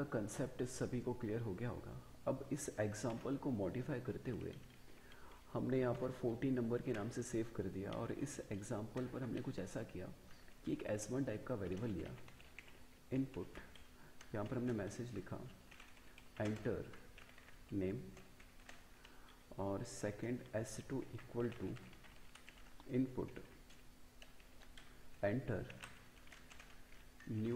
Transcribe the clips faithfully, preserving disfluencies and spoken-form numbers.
का कंसेप्ट सभी को क्लियर हो गया होगा। अब इस एग्जाम्पल को मॉडिफाई करते हुए हमने यहाँ पर फोर्टीन नंबर के नाम से सेव कर दिया और इस एग्जाम्पल पर हमने कुछ ऐसा किया कि एक एस वन टाइप का वेरिएबल लिया, इनपुट, यहाँ पर हमने मैसेज लिखा एंटर नेम और second S two equal to input enter new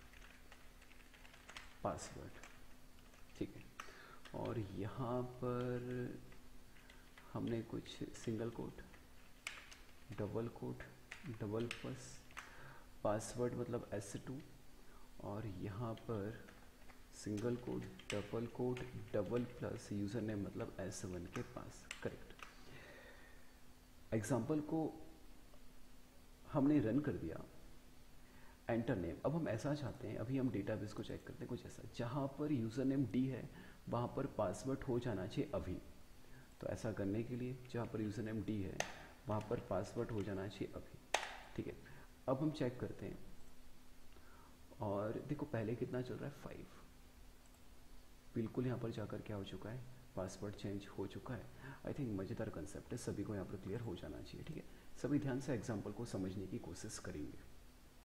password, ठीक है। और यहाँ पर हमने कुछ single quote, double quote, double plus, password मतलब एस टू और यहाँ पर single quote, double quote, double plus, user name मतलब एस वन के पास, करेक्ट। एग्जाम्पल को हमने रन कर दिया, एंटर नेम। अब हम ऐसा चाहते हैं, अभी हम डेटाबेस को चेक करते हैं कुछ ऐसा, जहाँ पर यूज़र नेम डी है वहाँ पर पासवर्ड हो जाना चाहिए अभी। तो ऐसा करने के लिए जहाँ पर यूज़र नेम डी है वहाँ पर पासवर्ड हो जाना चाहिए अभी, ठीक है। अब हम चेक करते हैं और देखो पहले कितना चल रहा है, फाइव, बिल्कुल यहाँ पर जाकर क्या हो चुका है, पासवर्ड चेंज हो चुका है। आई थिंक मज़ेदार कंसेप्ट है, सभी को यहाँ पर क्लियर हो जाना चाहिए, ठीक है। सभी ध्यान से एग्जाम्पल को समझने की कोशिश करेंगे।